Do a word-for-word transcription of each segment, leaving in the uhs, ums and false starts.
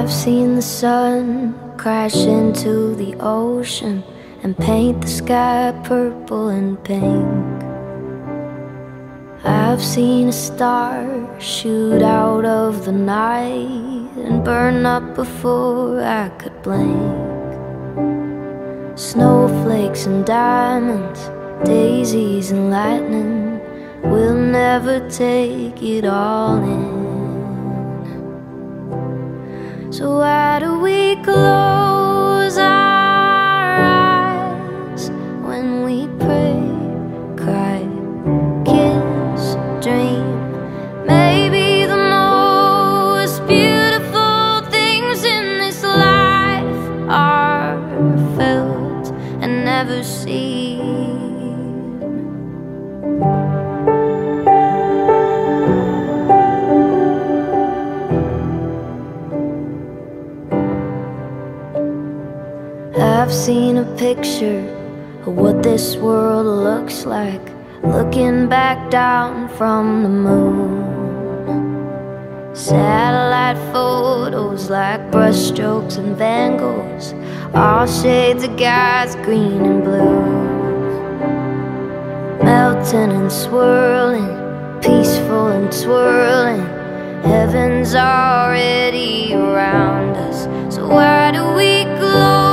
I've seen the sun crash into the ocean and paint the sky purple and pink. I've seen a star shoot out of the night and burn up before I could blink. Snowflakes and diamonds, daisies and lightning, we'll never take it all in. So why do we close our eyes when we pray, cry, kiss, dream? Maybe the most beautiful things in this life are felt and never seen. I've seen a picture of what this world looks like, looking back down from the moon. Satellite photos like brushstrokes and Van Goghs, all shades of God's green and blue. Melting and swirling, peaceful and twirling, heaven's already around us. So why do we close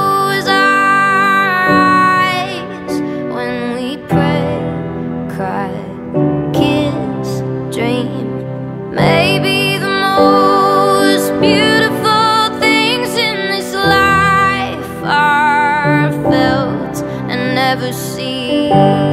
Maybe the most beautiful things in this life are felt and never seen?